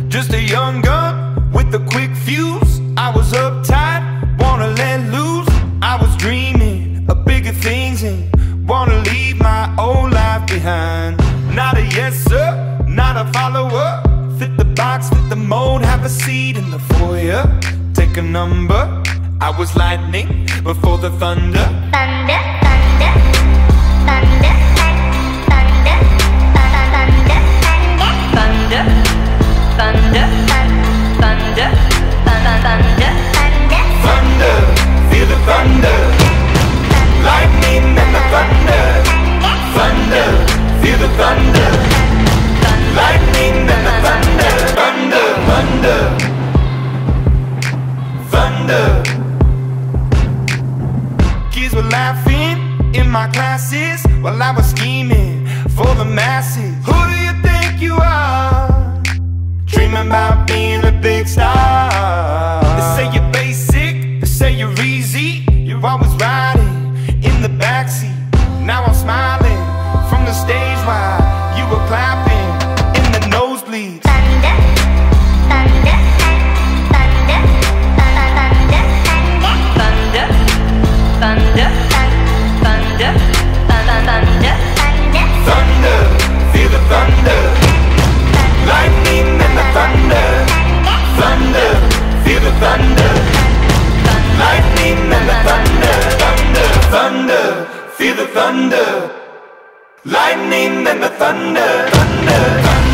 Just a young gun with a quick fuse. I was uptight, wanna let loose. I was dreaming of bigger things and wanna leave my old life behind. Not a yes sir, not a follower. Fit the box, fit the mold, have a seat in the foyer. Take a number. I was lightning before the thunder. Thunder, thunder, thunder, thunder, thunder, thunder, thunder, thunder, thunder, thunder, feel the thunder. Lightning and the thunder. Thunder, feel the thunder. Lightning and the thunder. Thunder, thunder, thunder. Kids were laughing in my classes while I was scheming for the masses. Who do you think you are? Dreaming about being a big star. They say you're basic, they say you're easy. You're always riding in the backseat. Now I'm smiling from the stage while you were clapping in the nosebleeds. thunder, thunder, thunder, thunder, thunder, thunder, thunder, thunder, Thunder, feel the thunder. Lightning and the thunder. Thunder, feel the thunder. Lightning and the thunder. Thunder, thunder, feel the thunder. Lightning and the thunder. Thunder, thunder.